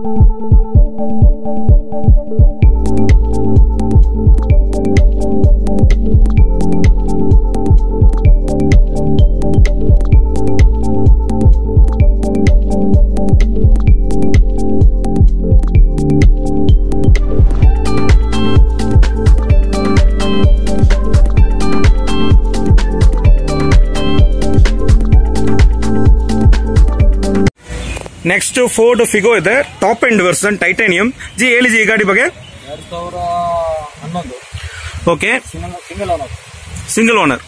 Next Ford Figo ಇದೆ, top end version titanium. ಜಿ ಹೇಳಿ ಜಿ ಈ ಗಾಡಿ ಬಗ್ಗೆ. 2011 okay, single owner.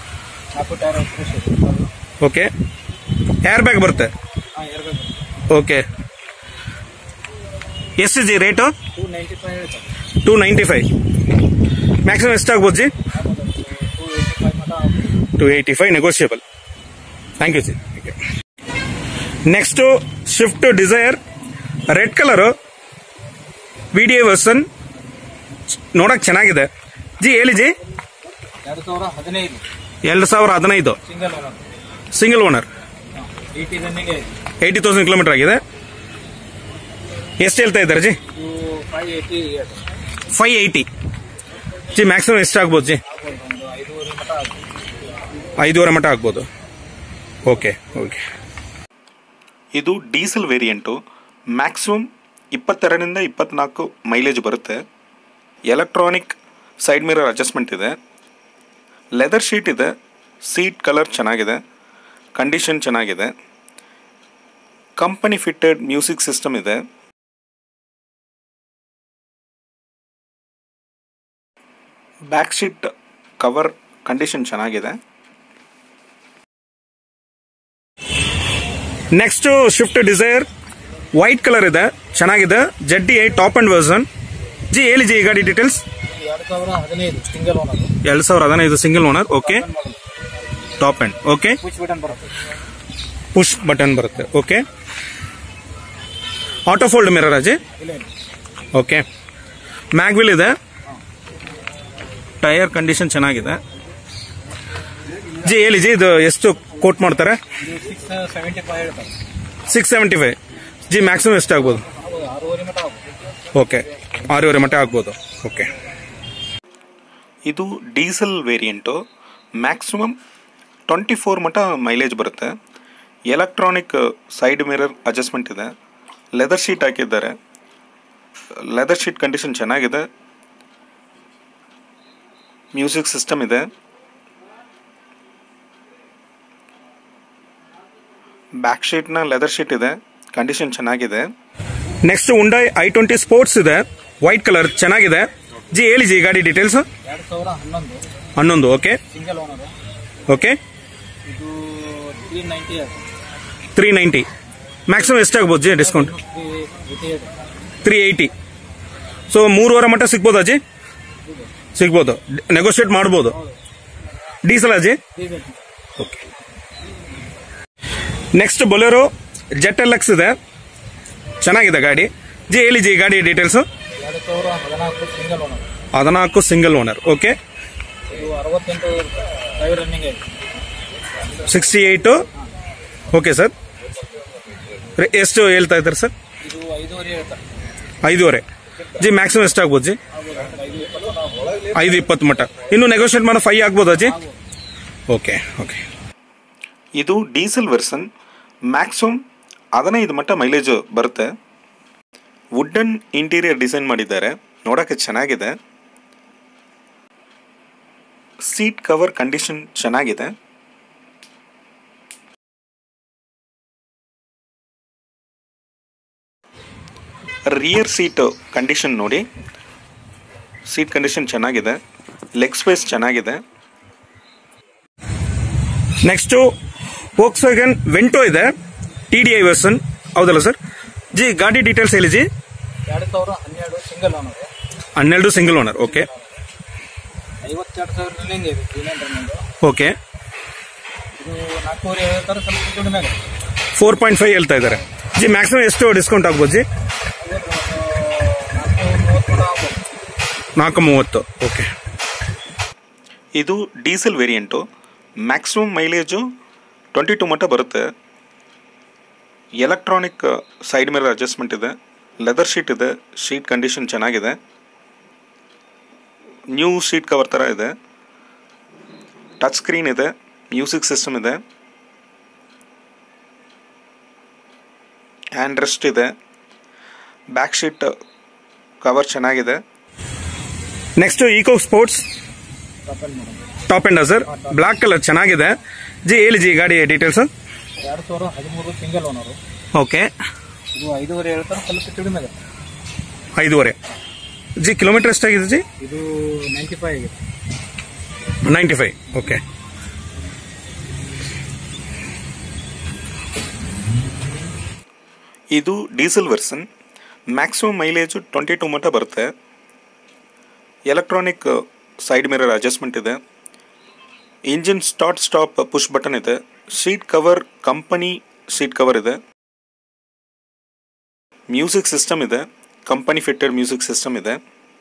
Okay, air bag ಬರುತ್ತೆ. ಓಕೆ, ಎಷ್ಟು ಜಿ ರೇಟು? 295. ಮ್ಯಾಕ್ಸಿಮಮ್ ಎಷ್ಟಾಗ್ಬೋದು ಜಿ? 285 ನೆಗೋಷಿಯಬಲ್. ಥ್ಯಾಂಕ್ ಯು ಜಿ. Next Swift Dzire red colour VDI version, ನೋಡಕ್ ಚೆನ್ನಾಗಿದೆ. ಜಿ ಹೇಳಿ ಜಿ. 2015 single owner. 80,000 ಕಿಲೋಮೀಟರ್ ಆಗಿದೆ. ಎಷ್ಟು ಹೇಳ್ತಾ ಇದ್ದಾರೆ ಜಿ? 580. ಜಿ ಮ್ಯಾಕ್ಸಿಮಮ್ ಎಷ್ಟು ಆಗ್ಬೋದು ಜಿ? 5.5 ಮಟ್ಟ ಆಗ್ಬೋದು. Okay okay. ಇದು ಡೀಸೆಲ್ ವೇರಿಯಂಟು. ಮ್ಯಾಕ್ಸಿಮಮ್ 22ರಿಂದ 24 ಮೈಲೇಜ್ ಬರುತ್ತೆ. ಎಲೆಕ್ಟ್ರಾನಿಕ್ ಸೈಡ್ ಮಿರರ್ ಅಡ್ಜಸ್ಟ್ಮೆಂಟ್ ಇದೆ. ಲೆದರ್ ಶೀಟ್ ಇದೆ. ಸೀಟ್ ಕಲರ್ ಚೆನ್ನಾಗಿದೆ. ಕಂಡೀಷನ್ ಚೆನ್ನಾಗಿದೆ. ಕಂಪನಿ ಫಿಟ್ಟೆಡ್ ಮ್ಯೂಸಿಕ್ ಸಿಸ್ಟಮ್ ಇದೆ. ಬ್ಯಾಕ್ ಶೀಟ್ ಕವರ್ ಕಂಡೀಷನ್ ಚೆನ್ನಾಗಿದೆ. Next Swift Dzire white colour ಇದೆ, ಚೆನ್ನಾಗಿದೆ. ZDI top end version. ಜಿ ಹೇಳಿ ಜಿ ಈ ಗಾಡಿ details. 2015 single owner. Okay, top end. Okay, push button ಬರುತ್ತೆ. ಓಕೆ, ಆಟೋ ಫೋಲ್ಡ್ ಮಿರರ್ ಅಜಿ. ಓಕೆ, ಮ್ಯಾಗ್ವಿಲ್ ಇದೆ. ಟೈರ್ ಕಂಡೀಷನ್ ಚೆನ್ನಾಗಿದೆ. ಜಿ ಹೇಳಿ ಜಿ ಇದು ಎಷ್ಟು ಕೋಟ್ ಮಾಡ್ತಾರೆ? 675. ಜಿ ಮ್ಯಾಕ್ಸಿಮಮ್ ಎಷ್ಟು ಆಗ್ಬೋದು? ಓಕೆ, 6.5 ಮಟ್ಟ ಆಗ್ಬೋದು. ಓಕೆ, ಇದು ಡೀಸೆಲ್ ವೇರಿಯಂಟು. ಮ್ಯಾಕ್ಸಿಮಮ್ 24 ಮಟ್ಟ ಮೈಲೇಜ್ ಬರುತ್ತೆ. ಎಲೆಕ್ಟ್ರಾನಿಕ್ ಸೈಡ್ ಮಿರರ್ ಅಡ್ಜಸ್ಟ್ಮೆಂಟ್ ಇದೆ. ಲೆದರ್ ಶೀಟ್ ಹಾಕಿದ್ದಾರೆ. ಲೆದರ್ ಶೀಟ್ ಕಂಡೀಷನ್ ಚೆನ್ನಾಗಿದೆ. ಮ್ಯೂಸಿಕ್ ಸಿಸ್ಟಮ್ ಇದೆ. ಬ್ಯಾಕ್ ಶೀಟ್ನ ಲೆದರ್ ಶೀಟ್ ಇದೆ. ಕಂಡೀಷನ್ ಚೆನ್ನಾಗಿದೆ. ನೆಕ್ಸ್ಟ್ ಹುಂಡೈ i20 ಸ್ಪೋರ್ಟ್ಸ್ ಇದೆ, ವೈಟ್ ಕಲರ್, ಚೆನ್ನಾಗಿದೆ. ಜಿ ಹೇಳಿ ಜಿ ಗಾಡಿ ಡೀಟೇಲ್ಸ್. 2011. Okay, okay, 390. ಮ್ಯಾಕ್ಸಿಮಮ್ ಎಷ್ಟಾಗ್ಬೋದು ಜಿ ಡಿಸ್ಕೌಂಟ್? 380. ಸೊ 3.5 ಮಟ್ಟ ಸಿಗ್ಬೋದಾ ಜಿ? ಸಿಗ್ಬೋದು, ನೆಗೋಷಿಯೇಟ್ ಮಾಡ್ಬೋದು. ಡೀಸೆಲ್ ಅಜಿ. ಓಕೆ, ನೆಕ್ಸ್ಟ್ ಬೊಲೆರೋ ZLX ಇದೆ, ಚೆನ್ನಾಗಿದೆ ಗಾಡಿ. ಜಿ ಹೇಳಿ ಜಿ ಗಾಡಿ details. 14 single owner. Okay, 68. Okay sir, ಎಷ್ಟು ಹೇಳ್ತಾ ಇದ್ದಾರೆ ಸರ್? 5.5. ಜಿ ಮ್ಯಾಕ್ಸಿಮಮ್ ಎಷ್ಟಾಗ್ಬೋದು ಜಿ? 5.20 ಮಟ್ಟ. ಇನ್ನು ನೆಗೋಷಿಯೇಟ್ ಮಾಡೋ 5 ಆಗ್ಬೋದಾ ಜಿ? Okay okay. ಇದು ಡೀಸೆಲ್ ವರ್ಷನ್. ಮ್ಯಾಕ್ಸಿಮಮ್ 15 ಮಟ್ಟ ಮೈಲೇಜ್ ಬರುತ್ತೆ. ವುಡನ್ ಇಂಟೀರಿಯರ್ ಡಿಸೈನ್ ಮಾಡಿದ್ದಾರೆ, ನೋಡೋಕ್ಕೆ ಚೆನ್ನಾಗಿದೆ. ಸೀಟ್ ಕವರ್ ಕಂಡೀಷನ್ ಚೆನ್ನಾಗಿದೆ. ರಿಯರ್ ಸೀಟ್ ಕಂಡೀಷನ್ ನೋಡಿ. ಸೀಟ್ ಕಂಡೀಷನ್ ಚೆನ್ನಾಗಿದೆ. ಲೆಗ್ ಸ್ಪೇಸ್ ಚೆನ್ನಾಗಿದೆ. ನೆಕ್ಸ್ಟ್ ವೋಕ್ಸ್ವ್ಯಾಗನ್ ವೆಂಟೋ ಇದೆ, TDI ವರ್ಷನ್. ಹೌದಲ್ಲ ಸರ್? ಜಿ ಗಾಡಿ ಡೀಟೇಲ್ಸ್ ಹೇಳಿ ಜಿ. 2012 single owner. 12 single owner. Okay, 52,000 okay, 4.5 4.5 ಹೇಳ್ತಾ ಇದ್ದಾರೆ. ಜಿ ಮ್ಯಾಕ್ಸಿಮಮ್ ಎಷ್ಟು ಡಿಸ್ಕೌಂಟ್ ಆಗ್ಬೋದು ಜಿ? 430. ಓಕೆ, ಇದು ಡೀಸೆಲ್ ವೇರಿಯಂಟು. ಮ್ಯಾಕ್ಸಿಮಮ್ ಮೈಲೇಜು 22 ಮಟ್ಟ ಬರುತ್ತೆ. ಎಲೆಕ್ಟ್ರಾನಿಕ್ ಸೈಡ್ ಮಿರರ್ ಅಡ್ಜಸ್ಟ್ಮೆಂಟ್ ಇದೆ. ಲೆದರ್ ಶೀಟ್ ಇದೆ, ಶೀಟ್ ಕಂಡೀಷನ್ ಚೆನ್ನಾಗಿದೆ, ನ್ಯೂ ಶೀಟ್ ಕವರ್ ಥರ ಇದೆ, ಟಚ್ ಸ್ಕ್ರೀನ್ ಇದೆ, ಮ್ಯೂಸಿಕ್ ಸಿಸ್ಟಮ್ ಇದೆ, ಹ್ಯಾಂಡ್ ರೆಸ್ಟ್ ಇದೆ, ಬ್ಯಾಕ್ ಶೀಟ್ ಕವರ್ ಚೆನ್ನಾಗಿದೆ. Next Eco Sports top end sir, black colour ಚೆನ್ನಾಗಿದೆ. ಜಿ ಹೇಳಿ ಜಿ ಗಾಡಿ ಡೀಟೇಲ್ಸ್. 2013 single owner. ಓಕೆ. ಇದು 5.5 ಹೇಳ್ತಾರೆ, ಸ್ವಲ್ಪ ಕಡಿಮೆ ಆಗುತ್ತೆ. 5.5 ಜಿ. ಕಿಲೋಮೀಟರ್ ಎಷ್ಟಾಗಿದೆ ಜಿ? ಇದು 95 ಆಗಿದೆ. 95. ಓಕೆ. ಇದು ಡೀಸೆಲ್ ವರ್ಷನ್, ಮ್ಯಾಕ್ಸಿಮಮ್ ಮೈಲೇಜು 22 ಮಟ್ಟ ಬರುತ್ತೆ. ಎಲೆಕ್ಟ್ರಾನಿಕ್ ಸೈಡ್ ಮಿರರ್ ಅಡ್ಜಸ್ಟ್ಮೆಂಟ್ ಇದೆ, engine start stop push button ಇದೆ, seat cover company seat cover ಇದೆ, ಮ್ಯೂಸಿಕ್ ಸಿಸ್ಟಮ್ ಇದೆ, ಕಂಪನಿ ಫಿಟ್ಟೆಡ್ ಮ್ಯೂಸಿಕ್ ಸಿಸ್ಟಮ್ ಇದೆ.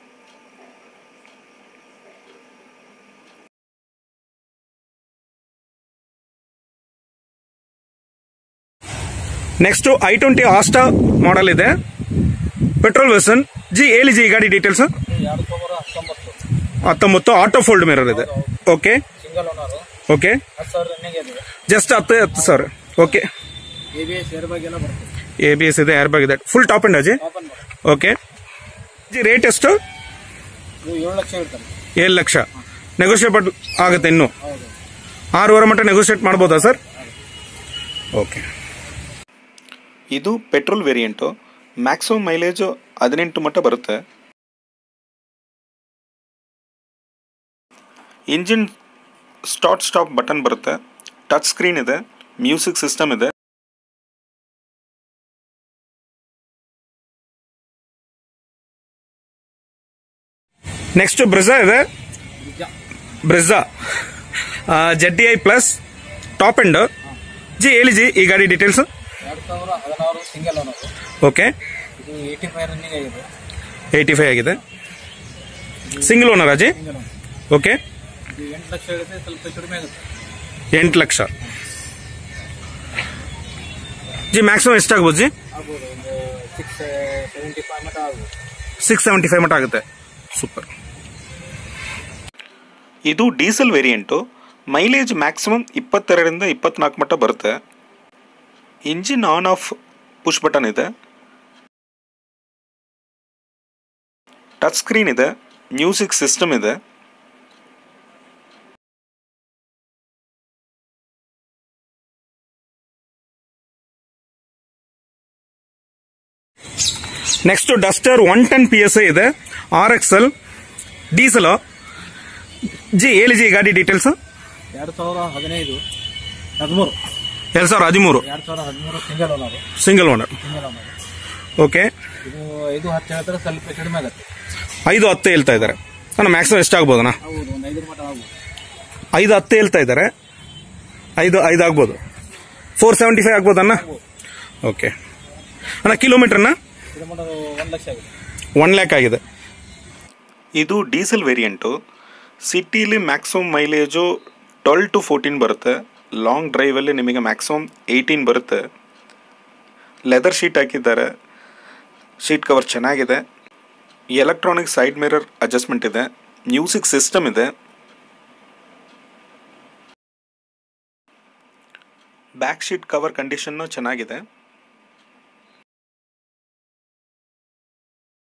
ನೆಕ್ಸ್ಟ್ i20 ಆಸ್ಟಾ ಮಾಡೆಲ್ ಇದೆ, ಪೆಟ್ರೋಲ್ ವೆರ್ಸನ್. ಜಿ ಹೇಳಿ ಜಿ ಗಾಡಿ ಡೀಟೇಲ್ಸ್. 2019 ಆಟೋ ಫೋಲ್ಡ್ ಮಿರರ್ ಇದೆ. Okay. Single owner. Okay. 10,000 running ಇದೆ. Just 10,000. Okay. ABS air bag ಎಲ್ಲ ಬರುತ್ತೆ. ABS ಇದೆ, ಏರ್ ಬ್ಯಾಗ್ ಇದೆ, ಫುಲ್ ಟಾಪ್ ಎಂಡ್ ಅಜಿ. ಓಕೆ. ಜಿ ರೇಟ್ ಎಷ್ಟು? 7 ಲಕ್ಷ ಇರ್ತಾರೆ. 7 ಲಕ್ಷ ನೆಗೋಷಿಯೇಬಲ್ ಆಗುತ್ತೆ ಇನ್ನು. 6.5 ಮಟ್ಟ ನೆಗೋಷಿಯೇಟ್ ಮಾಡ್ಬೋದಾ ಸರ್? ಓಕೆ. ಇದು ಪೆಟ್ರೋಲ್ ವೇರಿಯಂಟು, ಮ್ಯಾಕ್ಸಿಮಮ್ ಮೈಲೇಜು 18 ಮಟ್ಟ ಬರುತ್ತೆ. ಇಂಜಿನ್ ಸ್ಟಾರ್ಟ್ ಸ್ಟಾಪ್ ಬಟನ್ ಬರುತ್ತೆ, ಟಚ್ ಸ್ಕ್ರೀನ್ ಇದೆ, ಮ್ಯೂಸಿಕ್ ಸಿಸ್ಟಮ್ ಇದೆ. ನೆಕ್ಸ್ಟ್ ಬ್ರೆಜಾ ಇದೆ, Brezza ZDI plus top end. ಜಿ ಹೇಳಿ ಜಿ ಈ ಗಾಡಿ ಡೀಟೇಲ್ಸ್. 2016 single owner. ಓಕೆ. ಇದು 85 ರನ್ನಿಂಗ್ ಆಗಿದೆ. 85 ಆಗಿದೆ. ಸಿಂಗಲ್ ಓನರ್ ಅಜಿ. ಓಕೆ. ಇದು 8 ಲಕ್ಷ ಆಗುತ್ತೆ, ಸ್ವಲ್ಪ ಕಡಿಮೆ ಆಗುತ್ತೆ. 8 ಲಕ್ಷ. ಜಿ ಮ್ಯಾಕ್ಸಿಮಮ್ ಎಷ್ಟಾಗ್ಬೋದು ಜಿ? ಆಗ್ಬೋದು, ಒಂದು 675 ಮಟ್ಟ ಆಗ್ಬೋದು. 675 ಮಟ್ಟ ಆಗುತ್ತೆ. ಸೂಪರ್. ಇದು ಡೀಸೆಲ್ ವೇರಿಯಂಟು, ಮೈಲೇಜ್ ಮ್ಯಾಕ್ಸಿಮಮ್ 22ರಿಂದ 24 ಮಟ್ಟ ಬರುತ್ತೆ. Engine on off push button ಇದೆ, ಟಚ್ ಸ್ಕ್ರೀನ್ ಇದೆ, ಮ್ಯೂಸಿಕ್ ಸಿಸ್ಟಮ್ ಇದೆ. ನೆಕ್ಸ್ಟ್ ಡಸ್ಟರ್ 110 PSI ಇದೆ, RXL ಡೀಸೆಲ್. ಜಿ ಹೇಳಿ ಜಿ ಗಾಡಿ details. 2013 single owner. Single owner. Okay. ಇದು 5.10 ಹೇಳ್ತಾರೆ, ಸ್ವಲ್ಪ ಕಡಿಮೆ ಆಗುತ್ತೆ. 5.10 ಹೇಳ್ತಾ ಇದ್ದಾರೆ. ಅಣ್ಣ ಮ್ಯಾಕ್ಸಿಮಮ್ ಎಷ್ಟಾಗ್ಬೋದಣ್ಣ? ಹೌದು, ಒಂದು 5 ಮಟ್ಟ ಆಗ್ಬೋದು. 5.10 ಹೇಳ್ತಾ ಇದ್ದಾರೆ, 5 ಆಗ್ಬೋದು. 475 ಆಗ್ಬೋದಣ್ಣ? ಓಕೆ ಅಣ್ಣ. ಕಿಲೋಮೀಟರ್ನ 1 ಲಕ್ಷ ಆಗಿದೆ. 1 ಲ್ಯಾಕ್ ಆಗಿದೆ. ಇದು ಡೀಸೆಲ್ ವೇರಿಯಂಟು, ಸಿಟಿಲಿ ಮ್ಯಾಕ್ಸಿಮಮ್ ಮೈಲೇಜು 12 to 14 ಬರುತ್ತೆ. ಲಾಂಗ್ ಡ್ರೈವಲ್ಲಿ ನಿಮಗೆ ಮ್ಯಾಕ್ಸಿಮಮ್ 18 ಬರುತ್ತೆ. ಲೆದರ್ ಶೀಟ್ ಹಾಕಿದ್ದಾರೆ, ಶೀಟ್ ಕವರ್ ಚೆನ್ನಾಗಿದೆ, ಎಲೆಕ್ಟ್ರಾನಿಕ್ ಸೈಡ್ ಮಿರರ್ ಅಡ್ಜಸ್ಟ್ಮೆಂಟ್ ಇದೆ, ಮ್ಯೂಸಿಕ್ ಸಿಸ್ಟಮ್ ಇದೆ, ಬ್ಯಾಕ್ ಶೀಟ್ ಕವರ್ ಕಂಡೀಷನ್ನು ಚೆನ್ನಾಗಿದೆ.